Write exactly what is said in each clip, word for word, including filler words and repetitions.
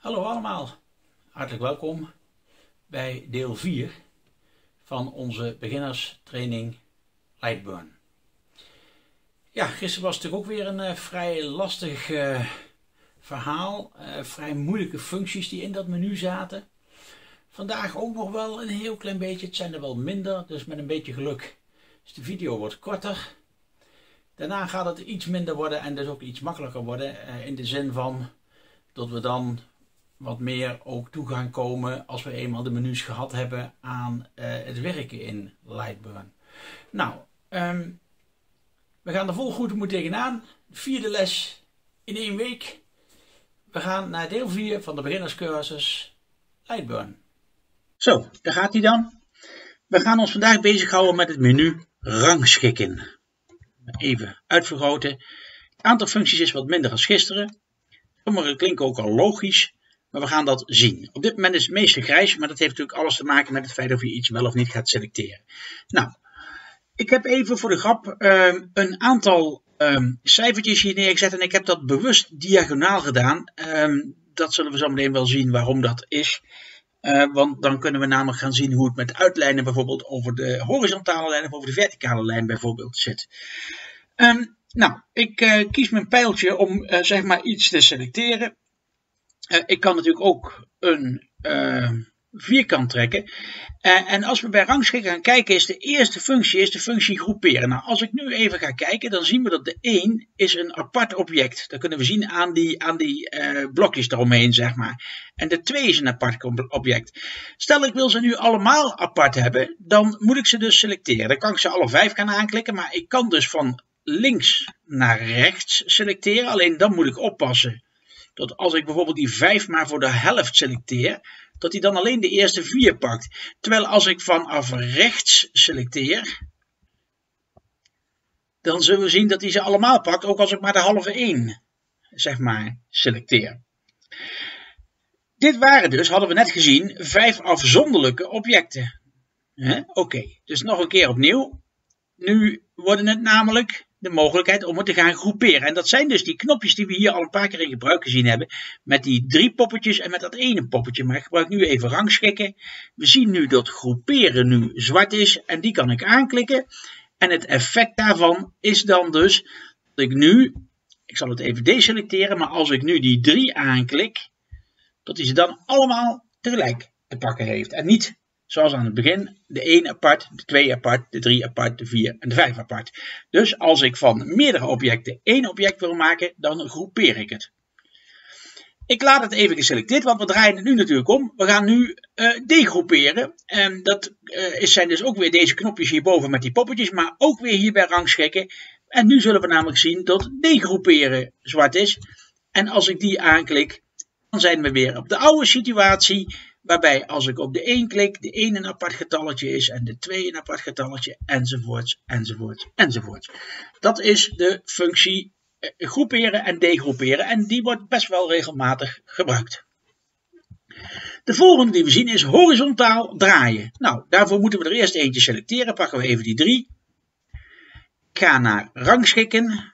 Hallo allemaal, hartelijk welkom bij deel vier van onze beginnerstraining Lightburn. Ja, gisteren was het natuurlijk ook weer een uh, vrij lastig uh, verhaal, uh, vrij moeilijke functies die in dat menu zaten. Vandaag ook nog wel een heel klein beetje, het zijn er wel minder, dus met een beetje geluk is de video wat korter. Daarna gaat het iets minder worden en dus ook iets makkelijker worden, uh, in de zin van dat we dan wat meer ook toe gaan komen als we eenmaal de menus gehad hebben aan uh, het werken in Lightburn. Nou, um, we gaan er vol goed moet tegenaan. Vierde les in één week. We gaan naar deel vier van de beginnerscursus Lightburn. Zo, daar gaat hij dan. We gaan ons vandaag bezighouden met het menu rangschikken. Even uitvergroten. Het aantal functies is wat minder dan gisteren. Sommige klinken ook al logisch. Maar we gaan dat zien. Op dit moment is het meeste grijs, maar dat heeft natuurlijk alles te maken met het feit of je iets wel of niet gaat selecteren. Nou, ik heb even voor de grap um, een aantal um, cijfertjes hier neergezet en ik heb dat bewust diagonaal gedaan. Um, dat zullen we zo meteen wel zien waarom dat is. Uh, want dan kunnen we namelijk gaan zien hoe het met uitlijnen bijvoorbeeld over de horizontale lijn of over de verticale lijn bijvoorbeeld zit. Um, nou, ik uh, kies mijn pijltje om uh, zeg maar iets te selecteren. Uh, ik kan natuurlijk ook een uh, vierkant trekken. Uh, en als we bij rangschikken gaan kijken, is de eerste functie is de functie groeperen. Nou, als ik nu even ga kijken, dan zien we dat de één is een apart object. Dat kunnen we zien aan die, aan die uh, blokjes eromheen, zeg maar. En de twee is een apart object. Stel, ik wil ze nu allemaal apart hebben, dan moet ik ze dus selecteren. Dan kan ik ze alle vijf gaan aanklikken, maar ik kan dus van links naar rechts selecteren. Alleen dan moet ik oppassen dat als ik bijvoorbeeld die vijf maar voor de helft selecteer, dat hij dan alleen de eerste vier pakt. Terwijl als ik vanaf rechts selecteer, dan zullen we zien dat hij ze allemaal pakt, ook als ik maar de halve één, zeg maar, selecteer. Dit waren dus, hadden we net gezien, vijf afzonderlijke objecten. Oké, okay, dus nog een keer opnieuw. Nu worden het namelijk de mogelijkheid om het te gaan groeperen. En dat zijn dus die knopjes die we hier al een paar keer in gebruik gezien hebben. Met die drie poppetjes en met dat ene poppetje. Maar ik gebruik nu even rangschikken. We zien nu dat groeperen nu zwart is. En die kan ik aanklikken. En het effect daarvan is dan dus dat ik nu, ik zal het even deselecteren. Maar als ik nu die drie aanklik, dat hij ze dan allemaal tegelijk te pakken heeft. En niet zoals aan het begin, de één apart, de twee apart, de drie apart, de vier en de vijf apart. Dus als ik van meerdere objecten één object wil maken, dan groepeer ik het. Ik laat het even geselecteerd, want we draaien het nu natuurlijk om. We gaan nu uh, degroeperen. En dat uh, zijn dus ook weer deze knopjes hierboven met die poppetjes, maar ook weer hier bij rangschikken. En nu zullen we namelijk zien dat degroeperen zwart is. En als ik die aanklik, dan zijn we weer op de oude situatie. Waarbij als ik op de één klik, de één een apart getalletje is en de twee een apart getalletje, enzovoorts, enzovoorts, enzovoorts. Dat is de functie eh, groeperen en degroeperen en die wordt best wel regelmatig gebruikt. De volgende die we zien is horizontaal draaien. Nou, daarvoor moeten we er eerst eentje selecteren. Pakken we even die drie. Ik ga naar rangschikken.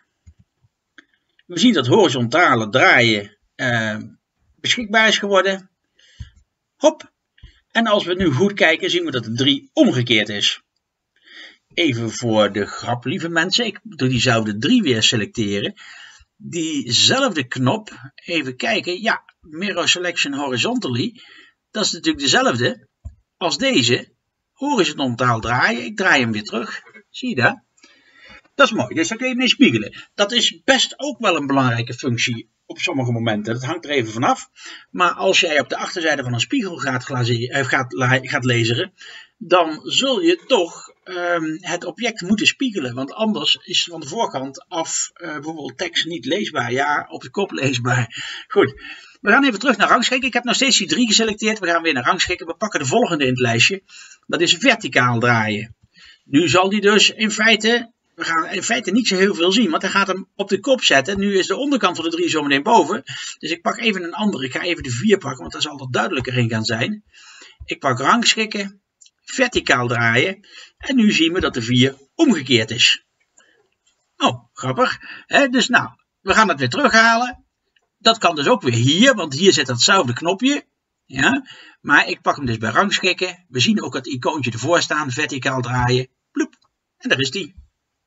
We zien dat horizontale draaien eh, beschikbaar is geworden. Hop. En als we nu goed kijken, zien we dat de drie omgekeerd is. Even voor de grap, lieve mensen. Ik doe diezelfde drie weer selecteren. Diezelfde knop, even kijken. Ja, Mirror Selection Horizontally. Dat is natuurlijk dezelfde als deze. Horizontaal draaien. Ik draai hem weer terug. Zie je dat? Dat is mooi. Dus daar kun je mee spiegelen. Dat is best ook wel een belangrijke functie op sommige momenten. Dat hangt er even vanaf. Maar als jij op de achterzijde van een spiegel gaat, glazen, gaat, gaat lezen, dan zul je toch um, het object moeten spiegelen. Want anders is van de voorkant af uh, bijvoorbeeld tekst niet leesbaar. Ja, op de kop leesbaar. Goed. We gaan even terug naar rangschikken. Ik heb nog steeds die drie geselecteerd. We gaan weer naar rangschikken. We pakken de volgende in het lijstje. Dat is verticaal draaien. Nu zal die dus in feite... We gaan in feite niet zo heel veel zien, want hij gaat hem op de kop zetten. Nu is de onderkant van de drie zo meteen boven. Dus ik pak even een andere. Ik ga even de vier pakken, want daar zal er duidelijker in gaan zijn. Ik pak rangschikken, verticaal draaien. En nu zien we dat de vier omgekeerd is. Oh, grappig. He, dus nou, we gaan het weer terughalen. dat kan dus ook weer hier, want hier zit datzelfde knopje. Ja, maar ik pak hem dus bij rangschikken. We zien ook het icoontje ervoor staan, verticaal draaien. Ploep, en daar is die.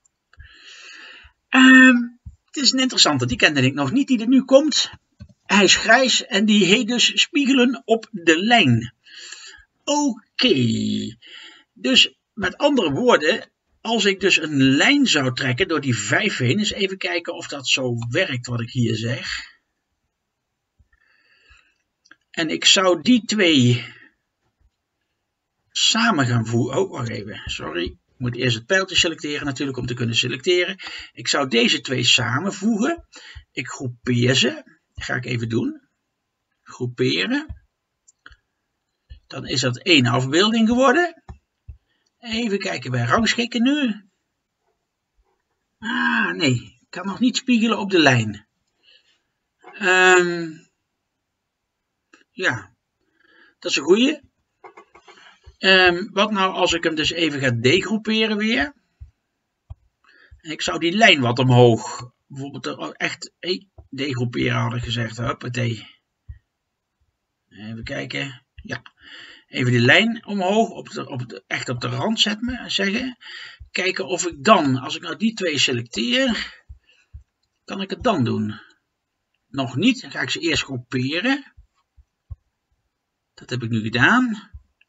Um, het is een interessante, die kende ik nog niet, die er nu komt. Hij is grijs en die heet dus spiegelen op de lijn. Oké, okay. Dus met andere woorden, als ik dus een lijn zou trekken door die vijf heen, eens even kijken of dat zo werkt wat ik hier zeg. En ik zou die twee samen gaan voegen. Oh, wacht even, sorry. Ik moet eerst het pijltje selecteren natuurlijk om te kunnen selecteren. Ik zou deze twee samenvoegen. Ik groepeer ze. Dat ga ik even doen. Groeperen. Dan is dat één afbeelding geworden. Even kijken bij rangschikken nu. Ah, nee. Ik kan nog niet spiegelen op de lijn. Um, ja. Dat is een goeie. Um, wat nou als ik hem dus even ga degroeperen weer. En ik zou die lijn wat omhoog. Bijvoorbeeld echt hey, degroeperen had ik gezegd. Hoppatee. Even kijken. Ja. Even die lijn omhoog. Op de, op de, echt op de rand zetten. Zeggen. Kijken of ik dan. Als ik nou die twee selecteer. Kan ik het dan doen. Nog niet. Dan ga ik ze eerst groeperen. Dat heb ik nu gedaan.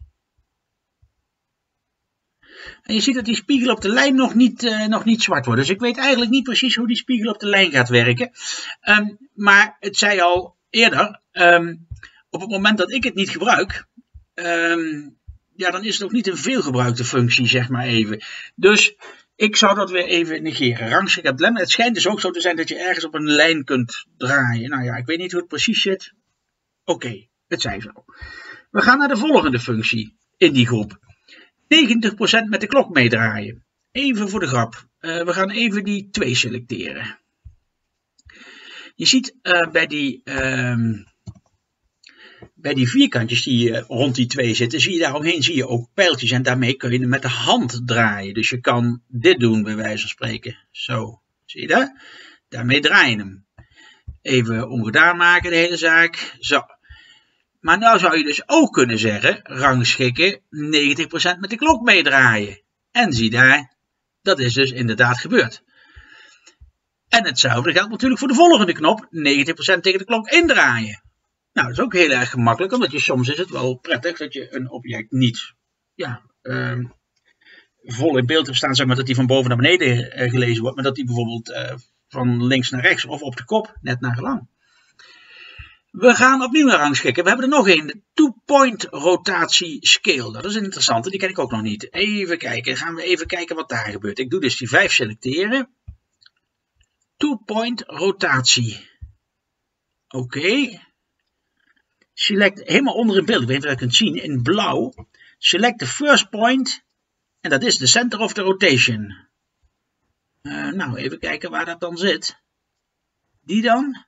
En je ziet dat die spiegel op de lijn nog niet, uh, nog niet zwart wordt. Dus ik weet eigenlijk niet precies hoe die spiegel op de lijn gaat werken. Um, maar het zei al eerder. Um, op het moment dat ik het niet gebruik. Um, ja, dan is het ook niet een veelgebruikte functie, zeg maar even. Dus ik zou dat weer even negeren. Rangschikken op de lijn. Het schijnt dus ook zo te zijn dat je ergens op een lijn kunt draaien. Nou ja, ik weet niet hoe het precies zit. Oké, okay, het zei zo. We gaan naar de volgende functie in die groep. negentig procent met de klok meedraaien. Even voor de grap. Uh, we gaan even die twee selecteren. Je ziet uh, bij, die, uh, bij die vierkantjes die uh, rond die twee zitten, zie je daaromheen zie je ook pijltjes. En daarmee kun je hem met de hand draaien. Dus je kan dit doen bij wijze van spreken. Zo, zie je dat? Daarmee draai je hem. Even ongedaan maken de hele zaak. Zo. Maar nou zou je dus ook kunnen zeggen, rangschikken, negentig procent met de klok meedraaien. En zie daar, dat is dus inderdaad gebeurd. En hetzelfde geldt natuurlijk voor de volgende knop, negentig procent tegen de klok indraaien. Nou, dat is ook heel erg gemakkelijk, omdat je soms is het wel prettig dat je een object niet ja, uh, vol in beeld hebt staan, zeg maar dat die van boven naar beneden uh, gelezen wordt, maar dat die bijvoorbeeld uh, van links naar rechts of op de kop, net naar gelang. We gaan opnieuw naar rangschikken. We hebben er nog een. De two-point rotatie scale. Dat is een interessante. Die ken ik ook nog niet. Even kijken. Gaan we even kijken wat daar gebeurt. Ik doe dus die vijf selecteren. Two-point rotatie. Oké. Okay. Select helemaal onder in beeld. Ik weet niet of je dat kunt zien. In blauw. Select the first point. En dat is de center of the rotation. Uh, nou, even kijken waar dat dan zit. Die dan.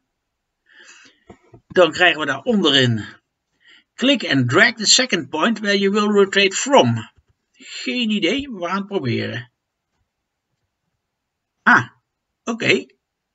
Dan krijgen we daar onderin. Click and drag the second point where you will rotate from. Geen idee, we gaan het proberen. Ah, oké. Okay.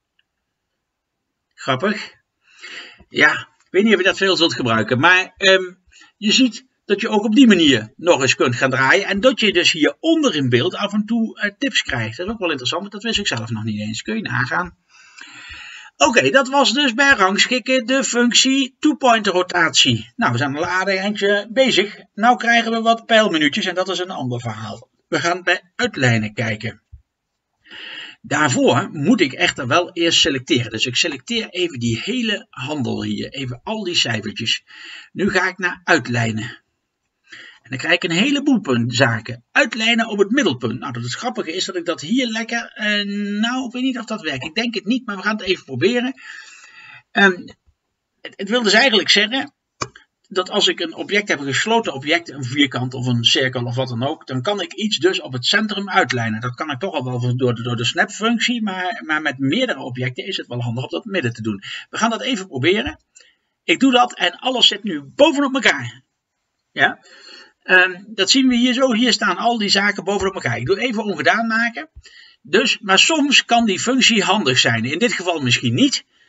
Grappig. Ja, ik weet niet of je dat veel zult gebruiken. Maar um, je ziet dat je ook op die manier nog eens kunt gaan draaien. En dat je dus hier onder in beeld af en toe uh, tips krijgt. Dat is ook wel interessant, want dat wist ik zelf nog niet eens. Kun je nagaan. Oké, okay, dat was dus bij rangschikken de functie two-point rotatie. Nou, we zijn al een aardig eindje bezig. Nou krijgen we wat pijlmenuutjes en dat is een ander verhaal. We gaan bij uitlijnen kijken. Daarvoor moet ik echter wel eerst selecteren. Dus ik selecteer even die hele handel hier. Even al die cijfertjes. Nu ga ik naar uitlijnen. En dan krijg ik een heleboel zaken. Uitlijnen op het middelpunt. Nou, dat het grappige is dat ik dat hier lekker... Uh, nou, ik weet niet of dat werkt. Ik denk het niet, maar we gaan het even proberen. Um, het, het wil dus eigenlijk zeggen... dat als ik een object heb, een gesloten object, een vierkant of een cirkel of wat dan ook, dan kan ik iets dus op het centrum uitlijnen. Dat kan ik toch al wel door de, door de snap-functie, maar, maar met meerdere objecten is het wel handig om dat midden te doen. We gaan dat even proberen. Ik doe dat en alles zit nu bovenop elkaar. Ja, um, dat zien we hier zo. Hier staan al die zaken bovenop elkaar. Ik doe even ongedaan maken. Dus, maar soms kan die functie handig zijn. In dit geval misschien niet.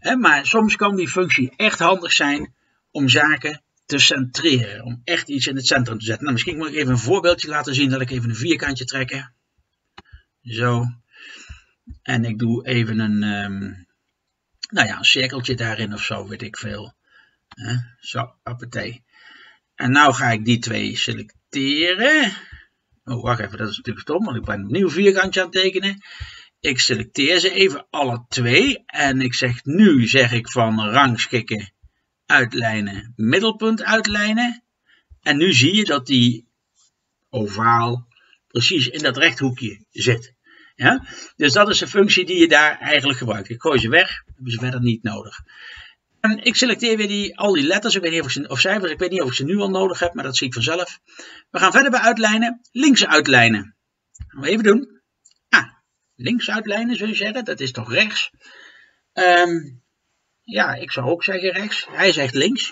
Hè, maar soms kan die functie echt handig zijn om zaken te centreren. Om echt iets in het centrum te zetten. Nou, misschien moet ik even een voorbeeldje laten zien. Dat ik even een vierkantje trekken. Zo. En ik doe even een, um, nou ja, een cirkeltje daarin of zo, weet ik veel. Hè? Zo, appetee. En nou ga ik die twee selecteren. Oh, wacht even, dat is natuurlijk stom, want ik ben opnieuw een vierkantje aan het tekenen. Ik selecteer ze even alle twee. En ik zeg nu, zeg ik van rangschikken, uitlijnen, middelpunt uitlijnen. En nu zie je dat die ovaal precies in dat rechthoekje zit. Ja? Dus dat is de functie die je daar eigenlijk gebruikt. Ik gooi ze weg, hebben ze verder niet nodig. En ik selecteer weer die, al die letters, ik weet niet of, ik ze, of cijfers, ik weet niet of ik ze nu al nodig heb, maar dat zie ik vanzelf. We gaan verder bij uitlijnen, links uitlijnen. Gaan we even doen. Ah, links uitlijnen zul je zeggen, dat is toch rechts? Um, ja, ik zou ook zeggen rechts, hij zegt links.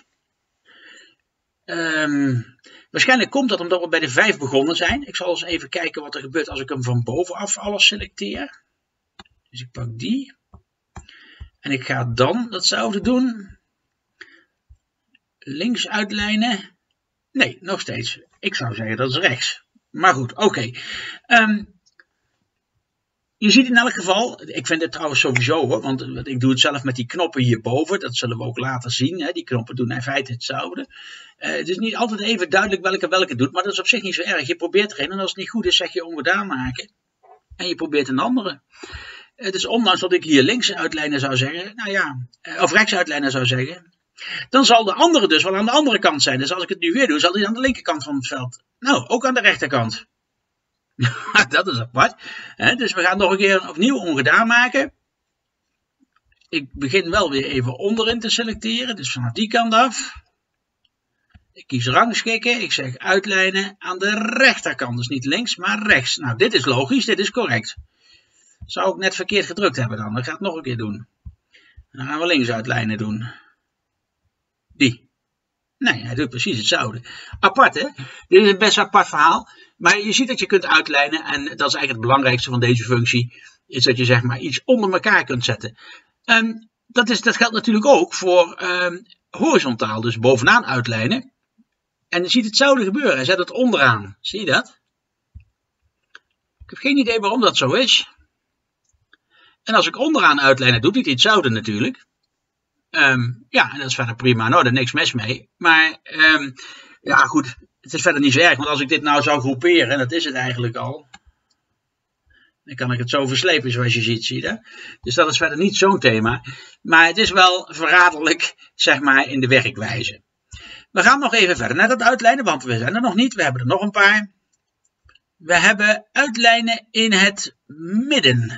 Um, waarschijnlijk komt dat omdat we bij de vijf begonnen zijn. Ik zal eens even kijken wat er gebeurt als ik hem van bovenaf alles selecteer. Dus ik pak die. En ik ga dan datzelfde doen. Links uitlijnen. Nee, nog steeds. Ik zou zeggen dat is rechts. Maar goed, oké. Okay. Um, je ziet in elk geval, ik vind het trouwens sowieso hoor, want ik doe het zelf met die knoppen hierboven. Dat zullen we ook later zien. Hè. Die knoppen doen in feite hetzelfde. Uh, het is niet altijd even duidelijk welke welke doet, maar dat is op zich niet zo erg. Je probeert er een en als het niet goed is zeg je ongedaan maken. En je probeert een andere. Uh, dus ondanks dat ik hier links uitlijnen zou zeggen, nou ja, uh, of rechts uitlijnen zou zeggen, dan zal de andere dus wel aan de andere kant zijn. Dus als ik het nu weer doe, zal die aan de linkerkant van het veld. Nou, ook aan de rechterkant. Dat is apart. He, dus we gaan nog een keer opnieuw ongedaan maken. Ik begin wel weer even onderin te selecteren. Dus vanaf die kant af. Ik kies rangschikken. Ik zeg uitlijnen aan de rechterkant. Dus niet links, maar rechts. Nou, dit is logisch. Dit is correct. Zou ik net verkeerd gedrukt hebben dan. Dan ga ik het nog een keer doen. En dan gaan we links uitlijnen doen. Die. Nee, hij doet precies hetzelfde. Apart hè. Dit is een best apart verhaal. Maar je ziet dat je kunt uitlijnen. En dat is eigenlijk het belangrijkste van deze functie. Is dat je zeg maar iets onder elkaar kunt zetten. En dat, is, dat geldt natuurlijk ook voor um, horizontaal. Dus bovenaan uitlijnen. En je ziet hetzelfde gebeuren. Hij zet het onderaan. Zie je dat? Ik heb geen idee waarom dat zo is. En als ik onderaan uitlijnen doet hij hetzelfde natuurlijk. Um, ja, en dat is verder prima. Nou, er is niks mis mee. Maar um, ja goed, het is verder niet zo erg. Want als ik dit nou zou groeperen, en dat is het eigenlijk al. Dan kan ik het zo verslepen zoals je ziet, zie je. Dus dat is verder niet zo'n thema. Maar het is wel verraderlijk, zeg maar, in de werkwijze. We gaan nog even verder naar dat uitlijnen, want we zijn er nog niet. We hebben er nog een paar. We hebben uitlijnen in het midden.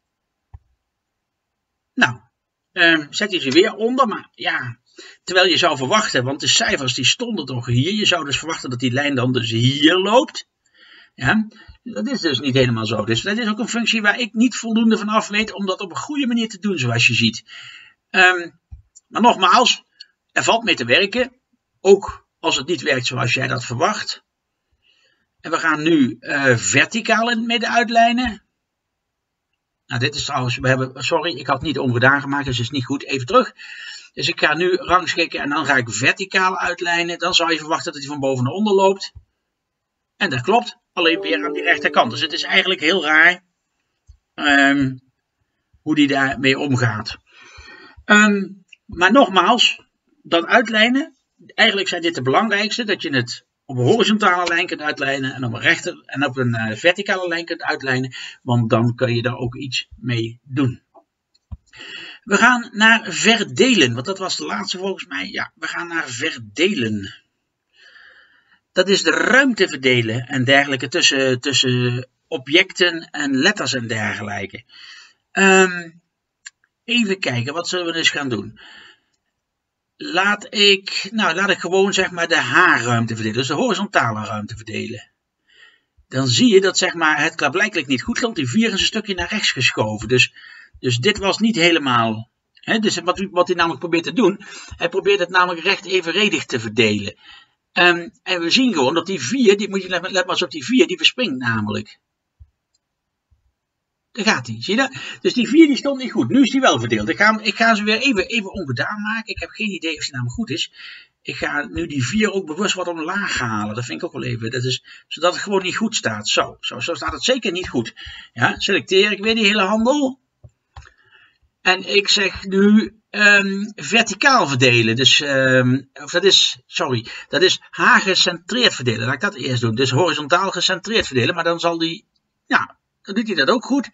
Nou. Uh, zet je ze weer onder, maar ja, terwijl je zou verwachten, want de cijfers die stonden toch hier, je zou dus verwachten dat die lijn dan dus hier loopt. Ja, dat is dus niet helemaal zo. Dus dat is ook een functie waar ik niet voldoende van af weet om dat op een goede manier te doen, zoals je ziet. Um, maar nogmaals, er valt mee te werken, ook als het niet werkt zoals jij dat verwacht. En we gaan nu uh, verticaal in het midden uitlijnen. Nou, dit is trouwens, we hebben, sorry, ik had het niet ongedaan gemaakt, dus het is niet goed. Even terug. Dus ik ga nu rangschikken en dan ga ik verticaal uitlijnen. Dan zou je verwachten dat hij van boven naar onder loopt. En dat klopt, alleen weer aan die rechterkant. Dus het is eigenlijk heel raar um, hoe die daarmee omgaat. Um, maar nogmaals, dat uitlijnen, eigenlijk zijn dit de belangrijkste, dat je het op een horizontale lijn kunt uitlijnen en op een, rechter, en op een uh, verticale lijn kunt uitlijnen, want dan kun je daar ook iets mee doen. We gaan naar verdelen, want dat was de laatste volgens mij. Ja, we gaan naar verdelen. Dat is de ruimte verdelen en dergelijke tussen, tussen objecten en letters en dergelijke. Um, even kijken, wat zullen we dus gaan doen? Laat ik, nou, laat ik gewoon zeg maar de H-ruimte verdelen, dus de horizontale ruimte verdelen. Dan zie je dat zeg maar het klaarblijkelijk niet goed loopt. Die vier is een stukje naar rechts geschoven. Dus, dus dit was niet helemaal. Hè, dus wat, wat hij namelijk probeert te doen, hij probeert het namelijk recht evenredig te verdelen. Um, en we zien gewoon dat die vier, die moet je let maar eens op die vier, die verspringt namelijk. Daar gaat hij, zie je dat? Dus die vier die stond niet goed. Nu is die wel verdeeld. Ik ga, ik ga ze weer even, even ongedaan maken. Ik heb geen idee of die namelijk goed is. Ik ga nu die vier ook bewust wat omlaag halen. Dat vind ik ook wel even. Dat is, zodat het gewoon niet goed staat. Zo, zo, zo staat het zeker niet goed. Ja, selecteer ik weer die hele handel. En ik zeg nu um, verticaal verdelen. Dus, um, of dat is, sorry, dat is H-gecentreerd verdelen. Laat ik dat eerst doen. Dus horizontaal gecentreerd verdelen. Maar dan zal die, ja, dan doet hij dat ook goed.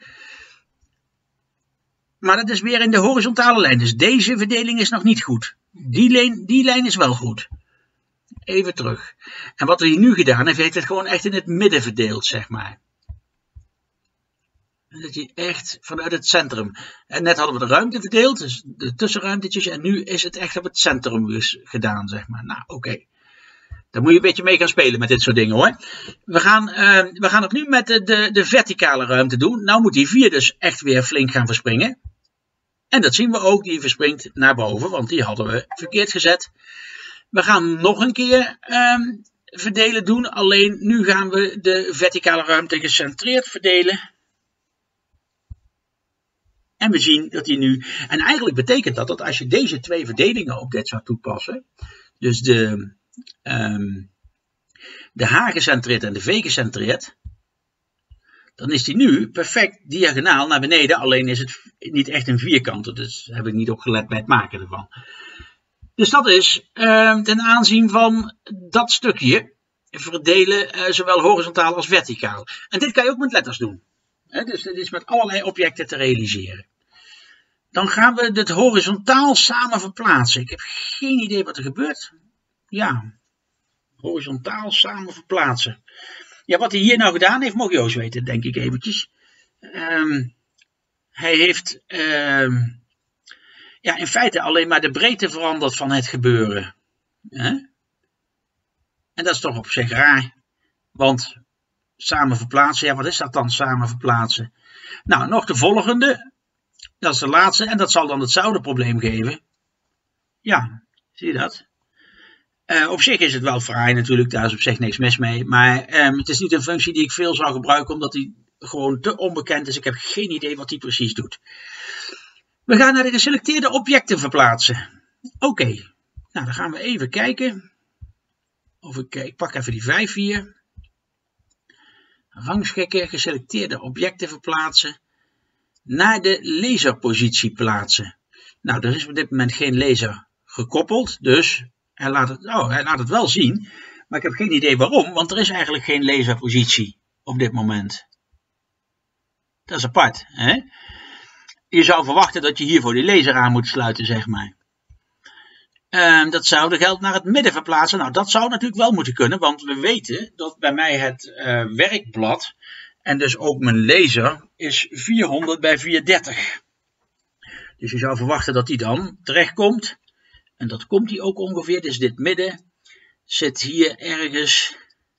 Maar dat is weer in de horizontale lijn. Dus deze verdeling is nog niet goed. Die lijn, die lijn is wel goed. Even terug. En wat hij nu gedaan heeft, heeft het gewoon echt in het midden verdeeld, zeg maar. Dat je echt vanuit het centrum. En net hadden we de ruimte verdeeld, dus de tussenruimtetjes. En nu is het echt op het centrum dus gedaan, zeg maar. Nou, oké. Okay. Daar moet je een beetje mee gaan spelen met dit soort dingen, hoor. We gaan, uh, we gaan het nu met de, de, de verticale ruimte doen. Nou moet die vier dus echt weer flink gaan verspringen. En dat zien we ook, die verspringt naar boven, want die hadden we verkeerd gezet. We gaan nog een keer um, verdelen doen, alleen nu gaan we de verticale ruimte gecentreerd verdelen. En we zien dat die nu, en eigenlijk betekent dat dat als je deze twee verdelingen op dit zou toepassen, dus de, um, de H-gecentreerd en de V-gecentreerd, dan is die nu perfect diagonaal naar beneden, alleen is het niet echt een vierkant, dus daar heb ik niet op gelet bij het maken ervan. Dus dat is uh, ten aanzien van dat stukje verdelen, uh, zowel horizontaal als verticaal. En dit kan je ook met letters doen. He, dus dit is met allerlei objecten te realiseren. Dan gaan we het horizontaal samen verplaatsen. Ik heb geen idee wat er gebeurt. Ja, horizontaal samen verplaatsen. Ja, wat hij hier nou gedaan heeft, mag Joost weten, denk ik eventjes. Um, hij heeft um, ja, in feite alleen maar de breedte veranderd van het gebeuren. He? En dat is toch op zich raar. Want samen verplaatsen, ja, wat is dat dan, samen verplaatsen? Nou, nog de volgende. Dat is de laatste en dat zal dan hetzelfde probleem geven. Ja, zie je dat? Uh, op zich is het wel fraai natuurlijk, daar is op zich niks mis mee. Maar um, het is niet een functie die ik veel zou gebruiken, omdat die gewoon te onbekend is. Ik heb geen idee wat die precies doet. We gaan naar de geselecteerde objecten verplaatsen. Oké, okay. Nou dan gaan we even kijken. Of ik, ik pak even die vijf hier. Rangschikken, geselecteerde objecten verplaatsen. Naar de laserpositie plaatsen. Nou, er is op dit moment geen laser gekoppeld, dus hij laat het, oh, hij laat het wel zien. Maar ik heb geen idee waarom, want er is eigenlijk geen laserpositie op dit moment. Dat is apart, hè? Je zou verwachten dat je hiervoor die laser aan moet sluiten, zeg maar. Uh, dat zou de geld naar het midden verplaatsen. Nou, dat zou natuurlijk wel moeten kunnen, want we weten dat bij mij het uh, werkblad en dus ook mijn laser is vierhonderd bij vierhonderddertig. Dus je zou verwachten dat die dan terechtkomt. En dat komt die ook ongeveer. Dus dit midden zit hier ergens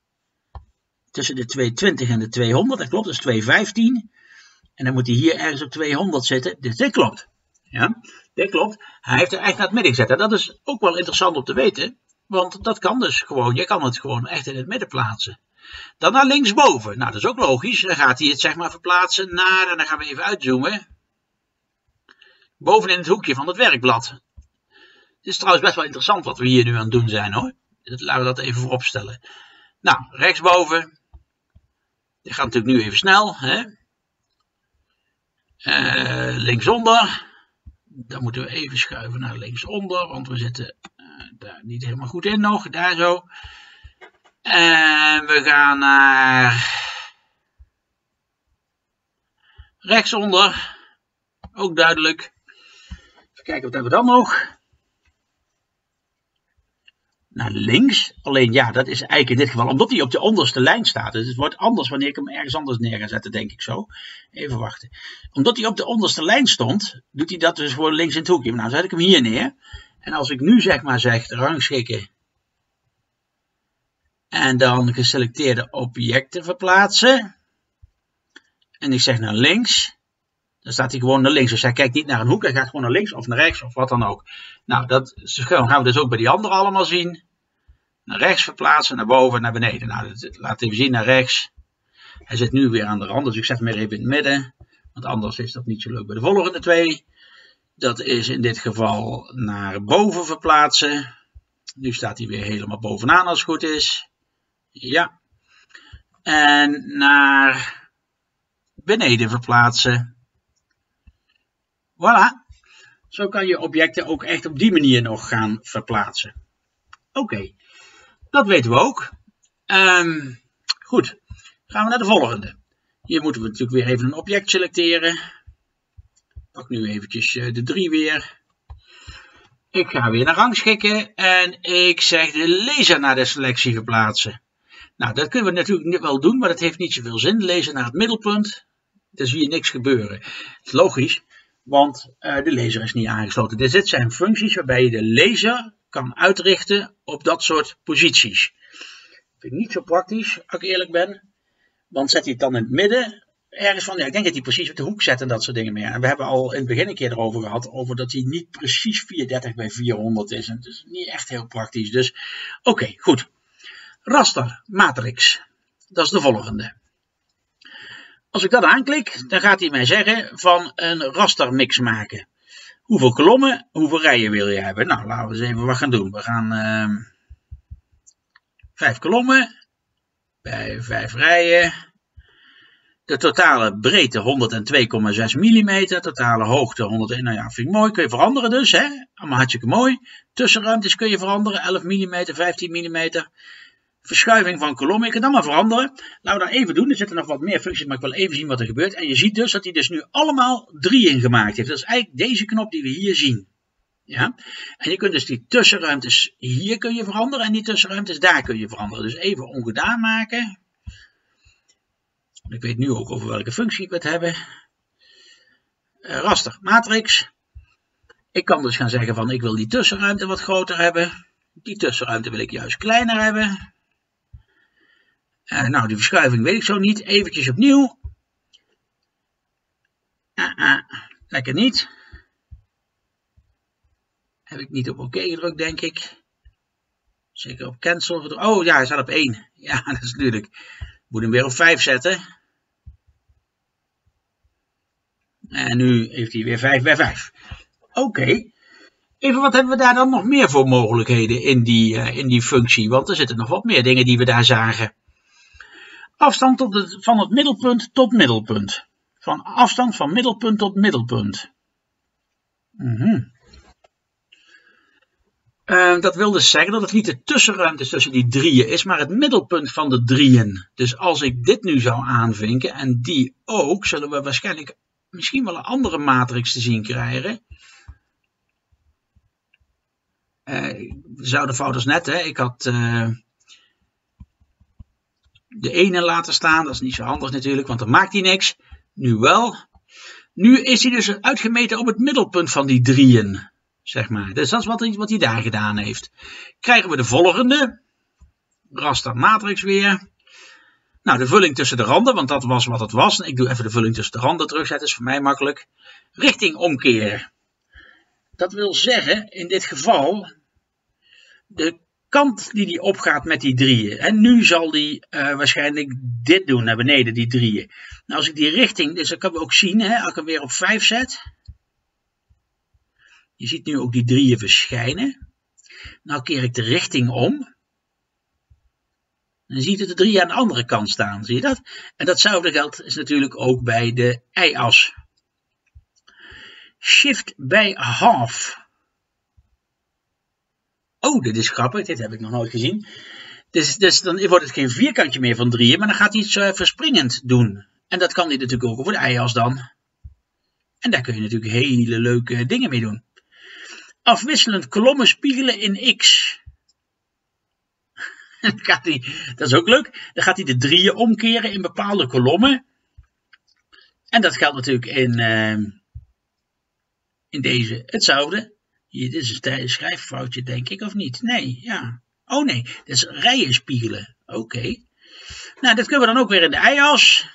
tussen de tweehonderdtwintig en de tweehonderd. Dat klopt, dat is tweehonderdvijftien. En dan moet hij hier ergens op tweehonderd zitten. Dus dit klopt. Ja, dit klopt. Hij heeft er echt naar het midden gezet. En dat is ook wel interessant om te weten. Want dat kan dus gewoon. Je kan het gewoon echt in het midden plaatsen. Dan naar linksboven. Nou, dat is ook logisch. Dan gaat hij het zeg maar verplaatsen naar, en dan gaan we even uitzoomen. Boven in het hoekje van het werkblad. Het is trouwens best wel interessant wat we hier nu aan het doen zijn, hoor. Laten we dat even voorop stellen. Nou, rechtsboven. Dit gaat natuurlijk nu even snel, hè. Uh, linksonder. Dan moeten we even schuiven naar linksonder, want we zitten uh, daar niet helemaal goed in nog. Daar zo. En we gaan naar rechtsonder. Ook duidelijk. Even kijken, wat hebben we dan nog? Naar links. Alleen ja, dat is eigenlijk in dit geval, omdat hij op de onderste lijn staat. Dus het wordt anders wanneer ik hem ergens anders neer ga zetten, denk ik zo. Even wachten. Omdat hij op de onderste lijn stond, doet hij dat dus voor links in het hoekje. Nou, zet ik hem hier neer. En als ik nu zeg maar zeg, rangschikken. En dan geselecteerde objecten verplaatsen. En ik zeg naar links. Dan staat hij gewoon naar links. Dus hij kijkt niet naar een hoek. Hij gaat gewoon naar links of naar rechts of wat dan ook. Nou, dat gaan we dus ook bij die anderen allemaal zien. Naar rechts verplaatsen, naar boven, naar beneden. Nou, dat laat even zien naar rechts. Hij zit nu weer aan de rand. Dus ik zet hem weer even in het midden. Want Want anders is dat niet zo leuk bij de volgende twee. Dat is in dit geval naar boven verplaatsen. Nu staat hij weer helemaal bovenaan als het goed is. Ja. En naar beneden verplaatsen. Voilà. Zo kan je objecten ook echt op die manier nog gaan verplaatsen. Oké, okay. Dat weten we ook. Um, goed, gaan we naar de volgende. Hier moeten we natuurlijk weer even een object selecteren. Pak nu eventjes de drie weer. Ik ga weer naar rangschikken en ik zeg de laser naar de selectie verplaatsen. Nou, dat kunnen we natuurlijk wel doen, maar dat heeft niet zoveel zin. Laser naar het middelpunt, dan zie je niks gebeuren. Het is logisch, want uh, de laser is niet aangesloten. Dus dit zijn functies waarbij je de laser kan uitrichten op dat soort posities. Dat vind ik niet zo praktisch, als ik eerlijk ben. Want zet hij het dan in het midden, ergens van, ja, ik denk dat hij precies op de hoek zet en dat soort dingen meer. En we hebben al in het begin een keer erover gehad, over dat hij niet precies vierhonderddertig bij vierhonderd is. En het is niet echt heel praktisch. Dus, oké, okay, goed. Raster matrix. Dat is de volgende. Als ik dat aanklik, dan gaat hij mij zeggen van een rastermix maken. Hoeveel kolommen, hoeveel rijen wil je hebben? Nou, laten we eens even wat gaan doen. We gaan uh, vijf kolommen bij vijf rijen. De totale breedte honderdtwee komma zes millimeter. Totale hoogte honderdéén. Nou ja, vind ik mooi. Kun je veranderen dus. Hè? Allemaal hartstikke mooi. Tussenruimtes kun je veranderen. elf millimeter, vijftien millimeter. Verschuiving van kolommen. Je kunt allemaal veranderen. Laten we dat even doen. Er zitten nog wat meer functies, maar ik wil even zien wat er gebeurt. En je ziet dus dat hij dus nu allemaal drieën gemaakt heeft. Dat is eigenlijk deze knop die we hier zien. Ja? En je kunt dus die tussenruimtes hier kun je veranderen. En die tussenruimtes daar kun je veranderen. Dus even ongedaan maken. Ik weet nu ook over welke functie we het hebben. Uh, raster matrix. Ik kan dus gaan zeggen van ik wil die tussenruimte wat groter hebben. Die tussenruimte wil ik juist kleiner hebben. Uh, nou, die verschuiving weet ik zo niet. Eventjes opnieuw. Uh, uh, lekker niet. Heb ik niet op oké gedrukt, denk ik. Zeker op cancel. Oh ja, hij staat op één. Ja, dat is natuurlijk. Ik moet hem weer op vijf zetten. En nu heeft hij weer vijf bij vijf. Oké. Okay. Even wat hebben we daar dan nog meer voor mogelijkheden in die, uh, in die functie. Want er zitten nog wat meer dingen die we daar zagen. Afstand tot het, van het middelpunt tot middelpunt. Van afstand van middelpunt tot middelpunt. Mm-hmm. uh, dat wil dus zeggen dat het niet de tussenruimte tussen die drieën is, maar het middelpunt van de drieën. Dus als ik dit nu zou aanvinken en die ook, zullen we waarschijnlijk misschien wel een andere matrix te zien krijgen. Uh, dezelfde fout als net, hè. Ik had uh, de ene laten staan, dat is niet zo handig natuurlijk, want dan maakt hij niks. Nu wel. Nu is hij dus uitgemeten op het middelpunt van die drieën, zeg maar. Dus dat is wat hij, wat hij daar gedaan heeft. Krijgen we de volgende. Raster matrix weer. Nou, de vulling tussen de randen, want dat was wat het was. Ik doe even de vulling tussen de randen terugzetten, is voor mij makkelijk. Richting omkeren. Dat wil zeggen, in dit geval, de kant die die opgaat met die drieën. En nu zal die uh, waarschijnlijk dit doen, naar beneden, die drieën. Nou, als ik die richting, dus dat kan we ook zien, hè, als ik hem weer op vijf zet. Je ziet nu ook die drieën verschijnen. Nou keer ik de richting om. Dan zie je de drie aan de andere kant staan, zie je dat? En datzelfde geldt is natuurlijk ook bij de y-as. Shift bij half. Oh, dit is grappig, dit heb ik nog nooit gezien. Dus, dus dan wordt het geen vierkantje meer van drieën, maar dan gaat hij iets uh, verspringend doen. En dat kan hij natuurlijk ook over de y-as dan. En daar kun je natuurlijk hele leuke dingen mee doen. Afwisselend kolommen spiegelen in x. Dan gaat hij, dat is ook leuk. Dan gaat hij de drieën omkeren in bepaalde kolommen. En dat geldt natuurlijk in, uh, in deze hetzelfde. Hier, dit is een schrijffoutje, denk ik, of niet? Nee, ja. Oh nee, dit is rijen spiegelen. Oké. Okay. Nou, dat kunnen we dan ook weer in de y-as.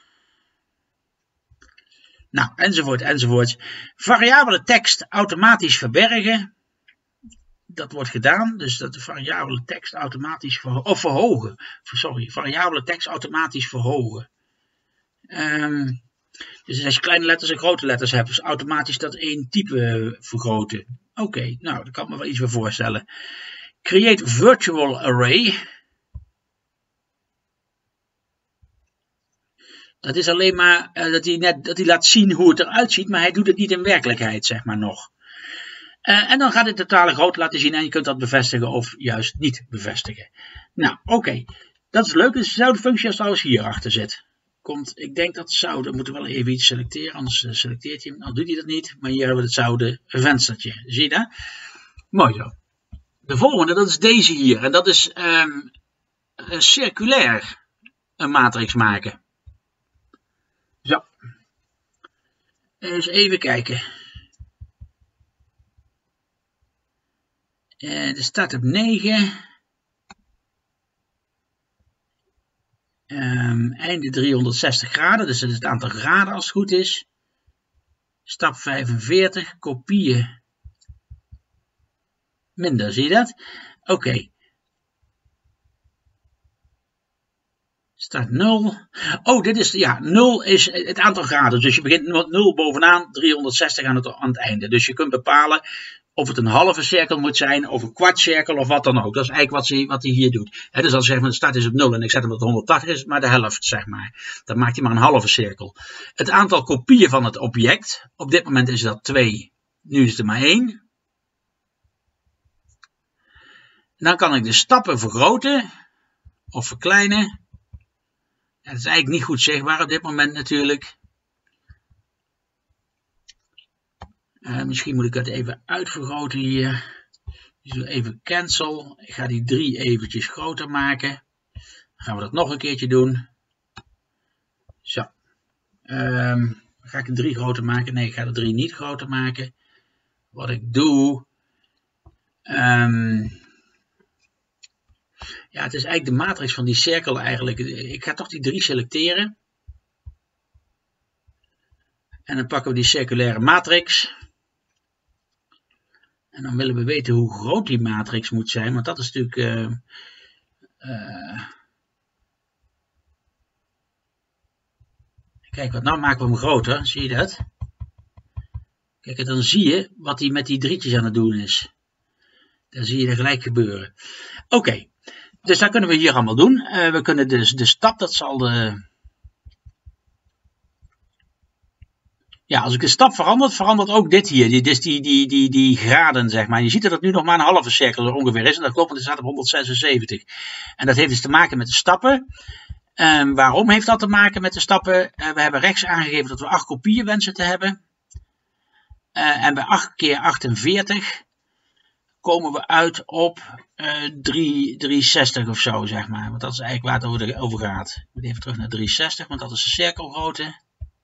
Nou, enzovoort, enzovoort. Variabele tekst automatisch verbergen. Dat wordt gedaan, dus dat de variabele tekst automatisch verhogen, of verhogen. Sorry, variabele tekst automatisch verhogen. Um, Dus als je kleine letters en grote letters hebt, is automatisch dat één type vergroten. Oké, okay, nou, daar kan ik me wel iets bij voorstellen. Create virtual array. Dat is alleen maar uh, dat hij net dat hij laat zien hoe het eruit ziet, maar hij doet het niet in werkelijkheid, zeg maar nog. Uh, en dan gaat het totale grootte laten zien en je kunt dat bevestigen of juist niet bevestigen. Nou, oké. Okay. Dat is leuk. Het is dezelfde functie als trouwens hierachter zit. Komt, ik denk dat zou, dan moeten we wel even iets selecteren, anders uh, selecteert hij hem. Nou doet hij dat niet, maar hier hebben we het zouden venstertje. Zie je dat? Mooi zo. De volgende, dat is deze hier. En dat is um, een circulair een matrix maken. Zo. Eens even kijken. Uh, de start op negen. Um, einde driehonderdzestig graden, dus dat is het aantal graden als het goed is. Stap vijfenveertig, kopieën. Minder, zie je dat? Oké. Okay. Staat nul. Oh, dit is, ja, nul is het aantal graden. Dus je begint met nul bovenaan, driehonderdzestig aan het, aan het einde. Dus je kunt bepalen of het een halve cirkel moet zijn, of een kwart cirkel, of wat dan ook. Dat is eigenlijk wat hij, wat hij hier doet. He, dus als zeg maar, de start is op nul en ik zet hem op honderdtachtig, is het maar de helft, zeg maar. Dan maakt hij maar een halve cirkel. Het aantal kopieën van het object, op dit moment is dat twee, nu is het er maar één. En dan kan ik de stappen vergroten, of verkleinen. Ja, dat is eigenlijk niet goed zichtbaar op dit moment natuurlijk. Uh, misschien moet ik het even uitvergroten hier. Dus even cancel. Ik ga die drie eventjes groter maken. Dan gaan we dat nog een keertje doen. Zo. Um, ga ik de drie groter maken? Nee, ik ga de drie niet groter maken. Wat ik doe. Um, ja, het is eigenlijk de matrix van die cirkel eigenlijk. Ik ga toch die drie selecteren. En dan pakken we die circulaire matrix. En dan willen we weten hoe groot die matrix moet zijn. Want dat is natuurlijk... Uh, uh, kijk, wat nou maken we hem groter. Zie je dat? Kijk, en dan zie je wat hij met die drietjes aan het doen is. Dan zie je er gelijk gebeuren. Oké. Okay. Dus dat kunnen we hier allemaal doen. Uh, we kunnen dus de stap, dat zal de... Ja, als ik de stap verander, verandert ook dit hier. Die, dus die, die, die, die graden, zeg maar. Je ziet dat het nu nog maar een halve cirkel ongeveer is. En dat klopt, want het staat op honderdzesenzeventig. En dat heeft dus te maken met de stappen. Um, waarom heeft dat te maken met de stappen? Uh, we hebben rechts aangegeven dat we acht kopieën wensen te hebben. Uh, en bij acht keer achtenveertig komen we uit op uh, driehonderdzestig of zo, zeg maar. Want dat is eigenlijk waar het over, de, over gaat. Ik moet even terug naar driehonderdzestig, want dat is de cirkelgrootte.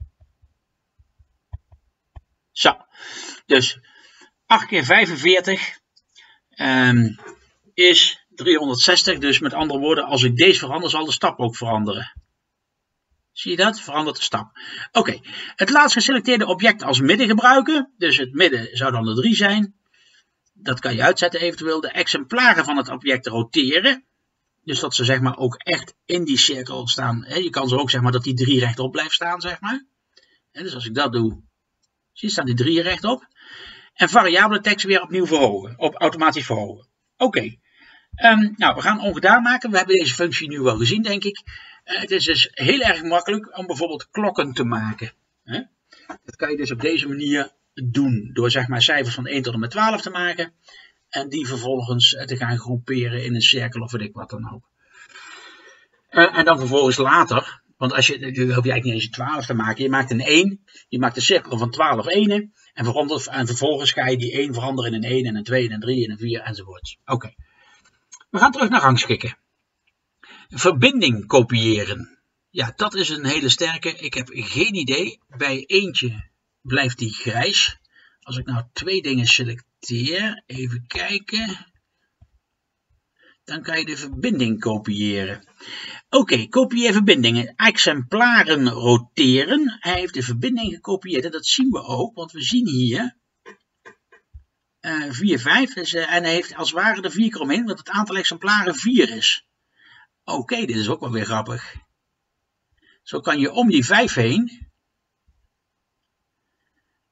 Zo, dus acht keer vijfenveertig um, is driehonderdzestig. Dus met andere woorden, als ik deze verander, zal de stap ook veranderen. Zie je dat? Verandert de stap. Oké, okay. Het laatst geselecteerde object als midden gebruiken. Dus het midden zou dan de drie zijn. Dat kan je uitzetten eventueel. De exemplaren van het object roteren. Dus dat ze zeg maar ook echt in die cirkel staan. Je kan ze ook zeg maar dat die drie rechtop blijft staan, zeg maar. Dus als ik dat doe, zie je, staan die drie rechtop. En variabele tekst weer opnieuw verhogen. Op automatisch verhogen. Oké. Okay. Um, nou, we gaan ongedaan maken. We hebben deze functie nu wel gezien, denk ik. Uh, het is dus heel erg makkelijk om bijvoorbeeld klokken te maken. Hè? Dat kan je dus op deze manier doen. Door zeg maar cijfers van één tot en met twaalf te maken. En die vervolgens te gaan groeperen in een cirkel of weet ik wat dan ook. Uh, en dan vervolgens later. Want als je, dan hoef je eigenlijk niet eens een twaalf te maken. Je maakt een één. Je maakt een cirkel van twaalf enen. En, en vervolgens ga je die één veranderen in een één en een twee en een drie en een vier enzovoort. Oké. Okay. We gaan terug naar rangschikken. Verbinding kopiëren. Ja, dat is een hele sterke. Ik heb geen idee. Bij eentje blijft die grijs. Als ik nou twee dingen selecteer. Even kijken. Dan kan je de verbinding kopiëren. Oké, okay, kopieer verbindingen. Exemplaren roteren. Hij heeft de verbinding gekopieerd. En dat zien we ook. Want we zien hier uh, vier, vijf. Dus, uh, en hij heeft als het ware er vier keer omheen. Want het aantal exemplaren vier is. Oké, okay, dit is ook wel weer grappig. Zo kan je om die vijf heen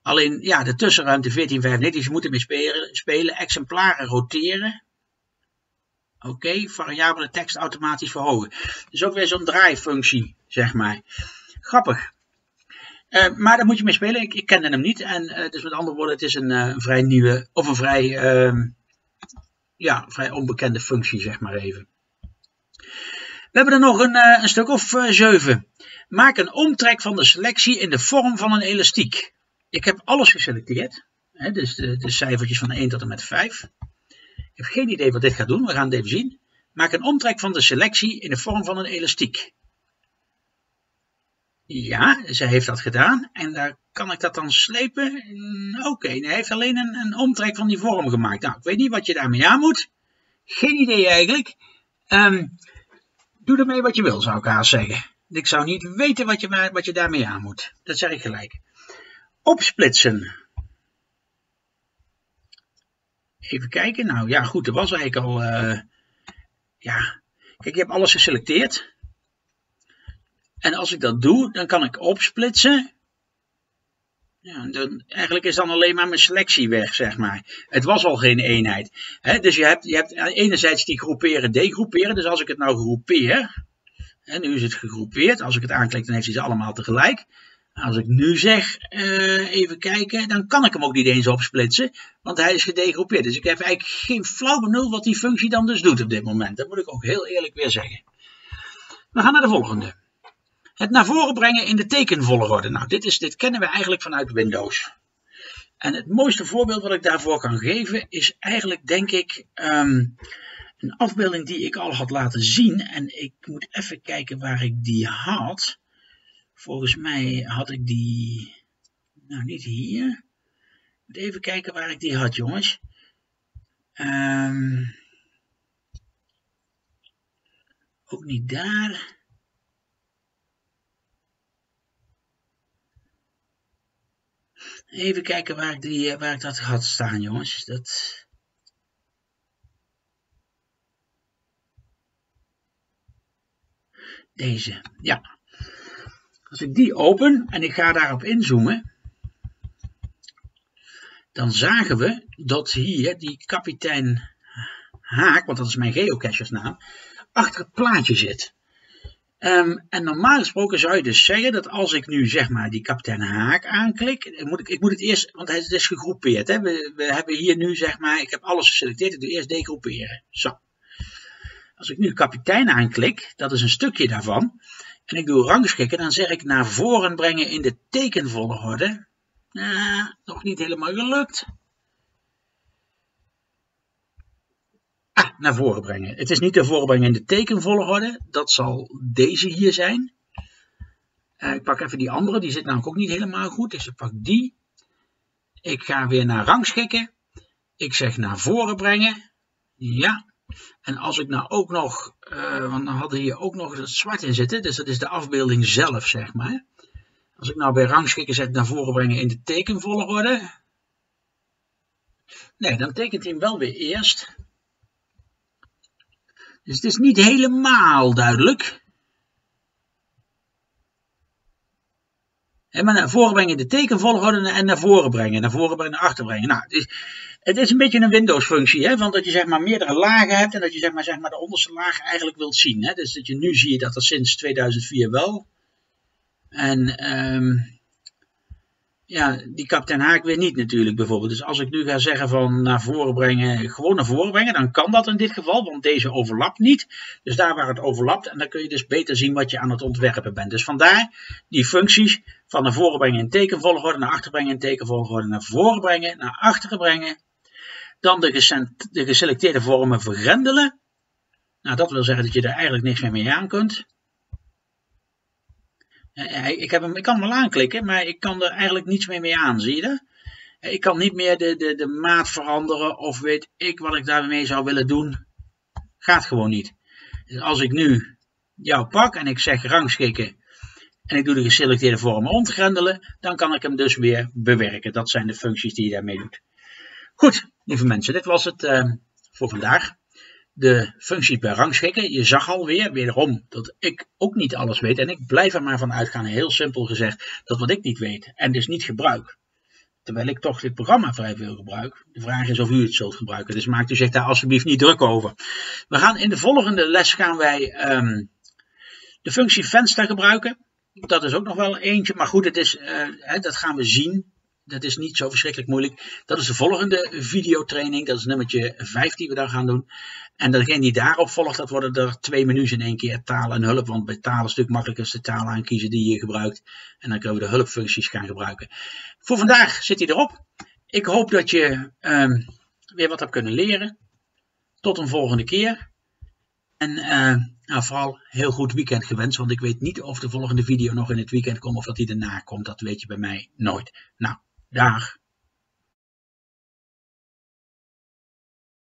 Alleen, ja, de tussenruimte veertien vijfennegentig, je moet ermee spelen, spelen. Exemplaren roteren. Oké, okay, variabele tekst automatisch verhogen. Dus ook weer zo'n draaifunctie, zeg maar. Grappig. Uh, maar daar moet je mee spelen. Ik, ik kende hem niet. En uh, dus met andere woorden, het is een uh, vrij nieuwe, of een vrij, uh, ja, vrij onbekende functie, zeg maar even. We hebben er nog een, uh, een stuk of uh, zeven. Maak een omtrek van de selectie in de vorm van een elastiek. Ik heb alles geselecteerd. Hè, dus de, de cijfertjes van één tot en met vijf. Ik heb geen idee wat dit gaat doen. We gaan het even zien. Maak een omtrek van de selectie in de vorm van een elastiek. Ja, zij heeft dat gedaan. En daar kan ik dat dan slepen? Oké, okay, hij heeft alleen een, een omtrek van die vorm gemaakt. Nou, ik weet niet wat je daarmee aan moet. Geen idee eigenlijk. Um, doe ermee wat je wil, zou ik haast zeggen. Ik zou niet weten wat je, wat je daarmee aan moet. Dat zeg ik gelijk. Opsplitsen. Even kijken. Nou ja, goed. Er was eigenlijk al... Uh, ja. Kijk, je hebt alles geselecteerd. En als ik dat doe, dan kan ik opsplitsen. Ja, dan, eigenlijk is dan alleen maar mijn selectie weg, zeg maar. Het was al geen eenheid. He, dus je hebt, je hebt enerzijds die groeperen, degroeperen. Dus als ik het nou groepeer. En nu is het gegroepeerd. Als ik het aanklik, dan heeft hij ze allemaal tegelijk. Als ik nu zeg, uh, even kijken, dan kan ik hem ook niet eens opsplitsen. Want hij is gedegroepeerd. Dus ik heb eigenlijk geen flauw benul wat die functie dan dus doet op dit moment. Dat moet ik ook heel eerlijk weer zeggen. We gaan naar de volgende. Het naar voren brengen in de tekenvolgorde. Nou, dit, is, dit kennen we eigenlijk vanuit Windows. En het mooiste voorbeeld wat ik daarvoor kan geven is eigenlijk, denk ik, um, een afbeelding die ik al had laten zien. En ik moet even kijken waar ik die had. Volgens mij had ik die, nou niet hier. Ik moet even kijken waar ik die had, jongens. Um, ook niet daar. Even kijken waar ik, die, waar ik dat had staan, jongens. Dat... Deze, ja. Als ik die open en ik ga daarop inzoomen, dan zagen we dat hier die kapitein Haak, want dat is mijn geocachersnaam, achter het plaatje zit. Um, en normaal gesproken zou je dus zeggen dat als ik nu zeg maar die kapitein Haak aanklik, moet ik, ik moet het eerst, want het is gegroepeerd. Hè? We, we hebben hier nu zeg maar, ik heb alles geselecteerd, ik doe eerst degroeperen. Zo. Als ik nu kapitein aanklik, dat is een stukje daarvan, en ik doe rangschikken, dan zeg ik naar voren brengen in de tekenvolgorde. Nou, nog niet helemaal gelukt. Ah, naar voren brengen. Het is niet naar voren brengen in de tekenvolgorde. Dat zal deze hier zijn. Uh, ik pak even die andere. Die zit namelijk ook niet helemaal goed. Dus ik pak die. Ik ga weer naar rangschikken. Ik zeg naar voren brengen. Ja. En als ik nou ook nog... Uh, want dan hadden we hier ook nog het zwart in zitten. Dus dat is de afbeelding zelf, zeg maar. Als ik nou bij rangschikken zet naar voren brengen in de tekenvolgorde. Nee, dan tekent hij hem wel weer eerst. Dus het is niet helemaal duidelijk. En maar naar voren brengen in de tekenvolgorde en naar voren brengen. Naar voren brengen, naar achter brengen. Nou, het is, het is een beetje een Windows functie. Hè? Want dat je zeg maar meerdere lagen hebt. En dat je zeg maar, zeg maar de onderste laag eigenlijk wilt zien. Hè? Dus dat je nu zie je dat dat sinds tweeduizend vier wel. En um, ja, die kapitein Haak weer niet natuurlijk bijvoorbeeld. Dus als ik nu ga zeggen van naar voren brengen, gewoon naar voren brengen, dan kan dat in dit geval, want deze overlapt niet. Dus daar waar het overlapt, en dan kun je dus beter zien wat je aan het ontwerpen bent. Dus vandaar die functies van naar voren brengen in tekenvolgorde, naar achter brengen in tekenvolgorde, naar voren brengen, naar achteren brengen. Dan de, de geselecteerde vormen vergrendelen. Nou, dat wil zeggen dat je er eigenlijk niks meer mee aan kunt. Ik, heb hem, ik kan hem wel aanklikken, maar ik kan er eigenlijk niets meer mee aan, zie je dat? Ik kan niet meer de, de, de maat veranderen of weet ik wat ik daarmee zou willen doen. Gaat gewoon niet. Dus als ik nu jou pak en ik zeg rangschikken en ik doe de geselecteerde vormen ontgrendelen, dan kan ik hem dus weer bewerken. Dat zijn de functies die je daarmee doet. Goed, lieve mensen, dit was het uh, voor vandaag. De functies bij rangschikken. Je zag alweer, wederom, dat ik ook niet alles weet. En ik blijf er maar van uitgaan, heel simpel gezegd, dat wat ik niet weet en dus niet gebruik, terwijl ik toch dit programma vrij veel gebruik. De vraag is of u het zult gebruiken, dus maakt u zich daar alsjeblieft niet druk over. We gaan in de volgende les gaan wij um, de functie venster gebruiken. Dat is ook nog wel eentje, maar goed, het is, uh, hè, dat gaan we zien. Dat is niet zo verschrikkelijk moeilijk. Dat is de volgende videotraining. Dat is nummertje vijf die we daar gaan doen. En degene die daarop volgt, dat worden er twee menus in één keer. Taal en hulp. Want bij taal is het natuurlijk makkelijker als de taal aankiezen die je gebruikt. En dan kunnen we de hulpfuncties gaan gebruiken. Voor vandaag zit hij erop. Ik hoop dat je um, weer wat hebt kunnen leren. Tot een volgende keer. En uh, nou, vooral heel goed weekend gewenst. Want ik weet niet of de volgende video nog in het weekend komt of dat die daarna komt. Dat weet je bij mij nooit. Nou. Dag.